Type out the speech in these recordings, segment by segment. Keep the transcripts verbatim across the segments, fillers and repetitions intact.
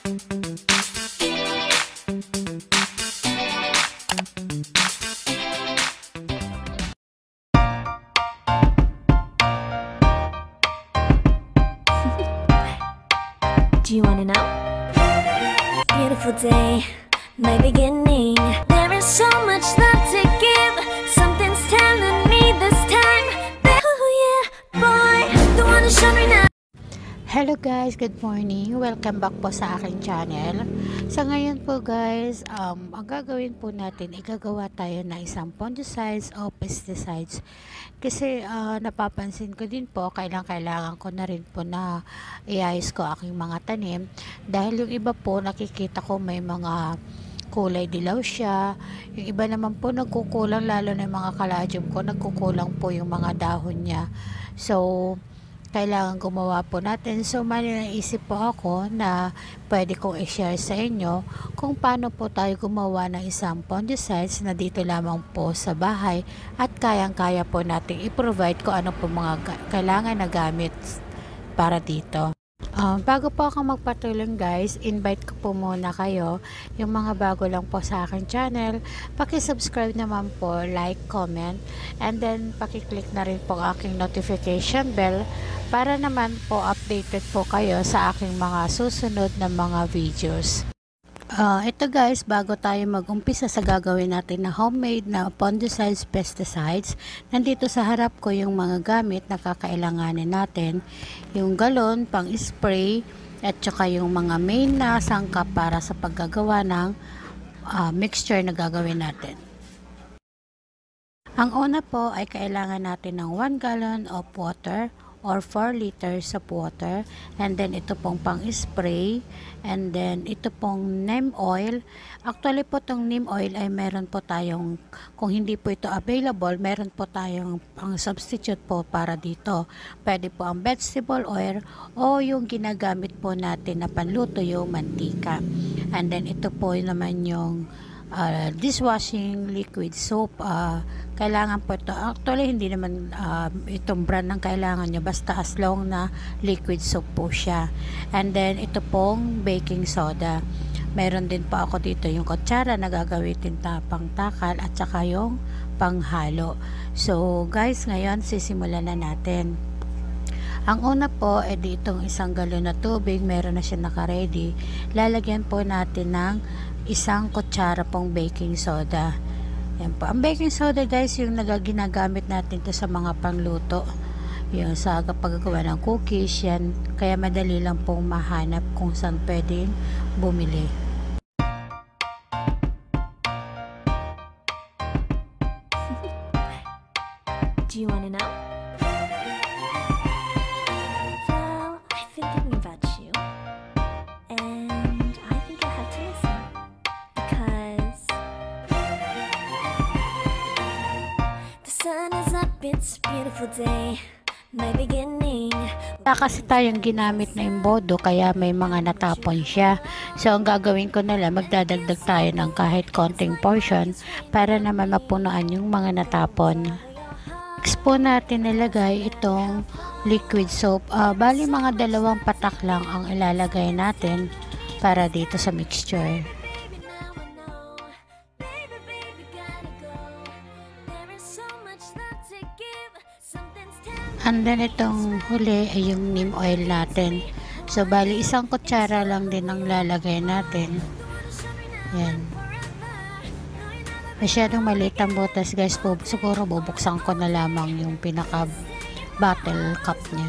Do you wanna know? Beautiful day, my beginning. There is so much love to give. Something's telling me this time that, oh yeah, boy, the one to show me now. Hello guys, good morning. Welcome back po sa aking channel. Sa ngayon po guys, um, ang gagawin po natin, igagawa tayo na isang fungicides o pesticides. Kasi uh, napapansin ko din po, kailang kailangan ko na rin po na iayos ko aking mga tanim. Dahil yung iba po, nakikita ko may mga kulay dilaw siya. Yung iba naman po nagkukulang, lalo na yung mga caladium ko, nagkukulang po yung mga dahon niya. So, kailangan gumawa po natin. So, may naisip po ako na pwede kong i-share sa inyo kung paano po tayo gumawa ng isang fungicides na dito lamang po sa bahay at kayang-kaya po natin i-provide ko ano po mga kailangan na gamit para dito. Uh, bago po ako magpatuloy guys, invite ko po muna kayo, yung mga bago lang po sa aking channel, paki-subscribe naman po, like, comment, and then paki-click na rin po aking notification bell para naman po updated po kayo sa aking mga susunod na mga videos. Uh, ito guys, bago tayo mag-umpisa sa gagawin natin na homemade na fungicides, pesticides, nandito sa harap ko yung mga gamit na kakailanganin natin. Yung galon, pang spray, at saka yung mga main na sangkap para sa paggagawa ng uh, mixture na gagawin natin. Ang una po ay kailangan natin ng one gallon of water or four liters of water, and then ito pong pang spray, and then ito pong neem oil. Actually po tong neem oil ay meron po tayong, kung hindi po ito available, meron po tayong pang substitute po para dito. Pwede po ang vegetable oil o yung ginagamit po natin na panluto, yung mantika. And then ito po naman yung uh, dishwashing liquid soap. uh, kailangan po ito, actually hindi naman uh, itong brand ng kailangan nyo, basta as long na liquid soap po siya. And then ito pong baking soda. Meron din po ako dito yung kutsara na gagamitin na pangtakal at saka yung panghalo. So guys, ngayon sisimulan na natin. Ang una po ay eh, ditong isang galon na tubig, meron na siya naka-ready. Lalagyan po natin ng isang kutsara pong baking soda. Yan po. Ang baking soda guys, yung nagaginagamit natin to sa mga pangluto. Yung sa paggagawa ng cookies, yan. Kaya madali lang pong mahanap kung saan pwedeng bumili. Do you wanna know? Well, I've been thinking about you, and I think I have to listen, because the sun is up, it's a beautiful day, my beginning. Wala kasi tayong ginamit na imbodo, kaya may mga natapon siya. So ang gagawin ko na lang, magdadagdag tayo ng kahit konting portion para naman mapunuan yung mga natapon. Next po natin nilagay itong liquid soap. Uh, bali mga dalawang patak lang ang ilalagay natin para dito sa mixture. And then itong huli ay yung neem oil natin. So bali isang kutsara lang din ang lalagay natin. Yan. Masyadong maliit ang botas guys po. Siguro bubuksan ko na lamang yung pinaka bottle cup niya.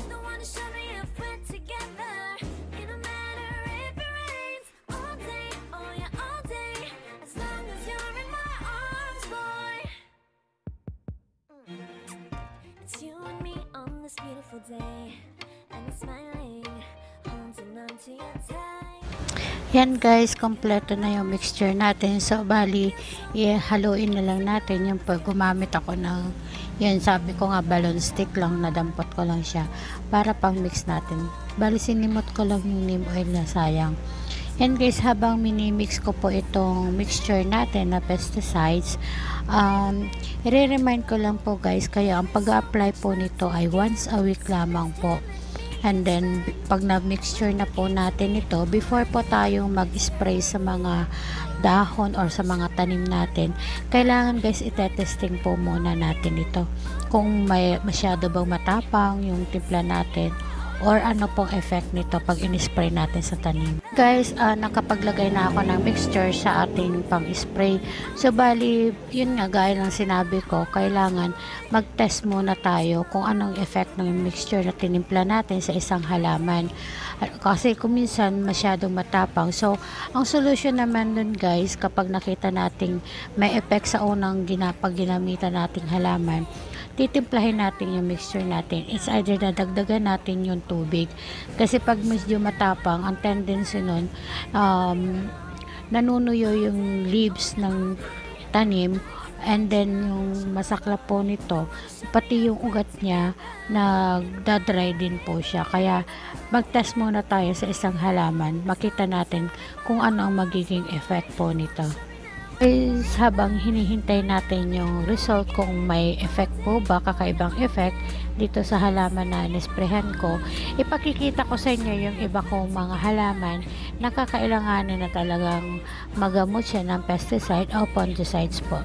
Yan guys, kompleto na yung mixture natin. So bali, i-haluin na lang natin. Yung pag gumamit ako ng, yan sabi ko nga balloon stick lang, nadampot ko lang siya para pang mix natin. Bali sinimot ko lang yung neem oil na sayang. Yan guys, habang minimix ko po itong mixture natin na pesticides, um, i-remind ko lang po guys, kaya ang pag-apply po nito ay once a week lamang po. And then, pag na-mixture na po natin ito, before po tayong mag-spray sa mga dahon or sa mga tanim natin, kailangan guys, itetesting po muna natin ito. Kung may masyado bang matapang yung timpla natin, or ano pong effect nito pag in-spray natin sa tanim. Guys, uh, nakapaglagay na ako ng mixture sa ating pang-spray. So, bali, yun nga, gaya ng sinabi ko, kailangan mag-test muna tayo kung anong effect ng mixture na tinimpla natin sa isang halaman. Kasi kung minsan masyadong matapang. So, ang solution naman dun guys, kapag nakita nating may effect sa unang ginapag ginamitan nating halaman, titimplahin natin yung mixture natin. It's either dadagdagan natin yung tubig. Kasi pag medyo matapang, ang tendency nun, um, nanunuyo yung leaves ng tanim, and then yung masaklap po nito, pati yung ugat niya, nagdadry din po siya. Kaya mag-test muna tayo sa isang halaman, makita natin kung ano ang magiging effect po nito. Guys, habang hinihintay natin yung result kung may effect po ba, kakaibang effect dito sa halaman na nisprehan ko, ipakikita ko sa inyo yung iba kong mga halaman na kakailanganin na talagang magamot siya ng pesticide o fungicides po.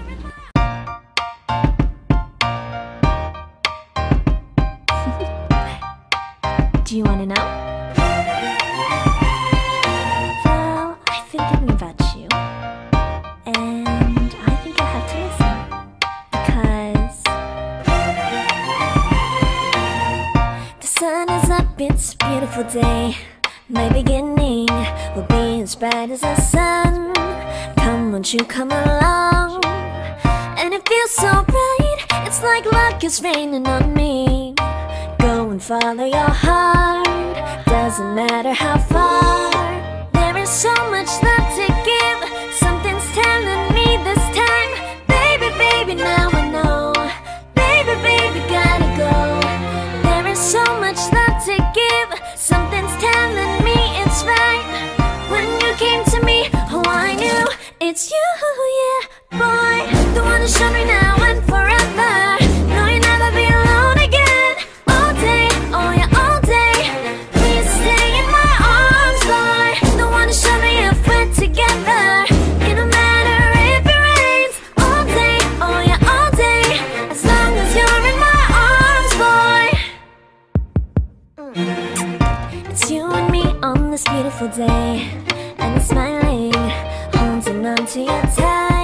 Do you wanna know? Well, I've been thinking about you, and I think I have to listen, because the sun is up, it's a beautiful day. My beginning will be as bright as the sun. Come, won't you come along? And it feels so bright, it's like luck is raining on me. Go and follow your heart, doesn't matter how far. There is so much love to give, something's telling me this time. Baby, baby, now I know. Baby, baby, gotta go. There is so much love to give, something's telling me it's right. When you came to me, oh I knew it's you, yeah, boy. The one who showed me now and forever. No, you'll never be alone again. All day, oh yeah, all day. Please stay in my arms, boy. The one who showed me if we're together. It don't matter if it rains. All day, oh yeah, all day. As long as you're in my arms, boy. Mm. It's you and me on this beautiful day, and it's smiling, holding on to your tight.